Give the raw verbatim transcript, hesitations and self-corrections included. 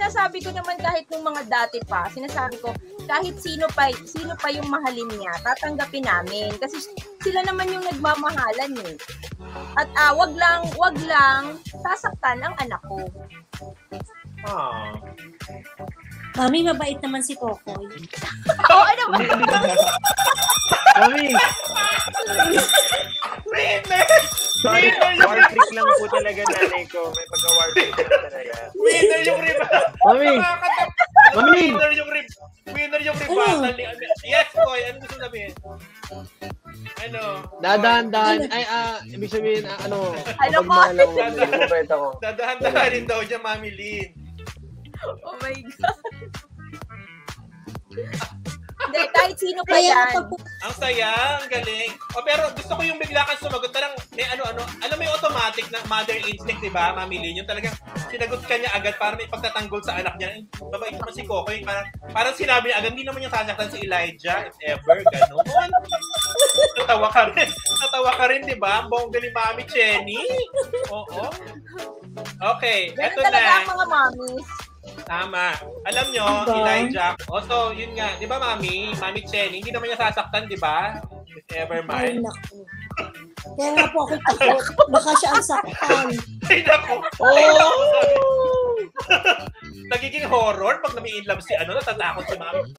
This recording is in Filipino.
sinasabi ko naman kahit nung mga dati pa, sinasabi ko, kahit sino pa, sino pa yung mahalin niya, tatanggapin namin. Kasi sila naman yung nagmamahalan eh. At ah, wag lang, wag lang sasaktan ang anak ko. Ah. Mami, mabait naman si Kokoy. Oo, oh, ano ba? Mami! Sorry, war trick lang po talaga nanay ko. May pagka-war trick lang talaga. Winner yung riba. Mami! Mami! Winner yung riba. Winner yung riba. Yes, boy. Ano gusto sabihin? Ano? Dadahan-dahan. Ay, ah, ibig sabihin, ah, ano? Ano po? Pagmahal ako. Dadahan-dahanin daw niya, Mami Lynn. Oh my God. Hindi, kahit sino pa yan. Ang saya, ang galing. O pero gusto ko yung bigla kang sumagot. Parang may ano-ano. Alam mo yung automatic na mother instinct, di ba, Mami Lynn? Yung talagang sinagot ka niya agad para may pagtatanggol sa anak niya. Babait naman si Kokoy. Parang, parang sinabi niya agad, hindi naman yung sasaktan si Elijah, if ever, gano'n. Natawa ka rin. Natawa ka rin, di ba? Ang bongga ni Mami Chenny. Oo. Okay, Ganun eto talaga na. ang mga mommies. Tama. Alam nyo, Diba? Elijah. Also, yun nga, di ba, Mami? Mami Chenny, hindi naman niya sasaktan, di ba? If ever, Ay, mind. naku. Kaya nga po ako takot. Baka siya ang saktan. Ay, naku. Oh! Nagiging horror pag nami-inlove si ano, natatakot si Mami.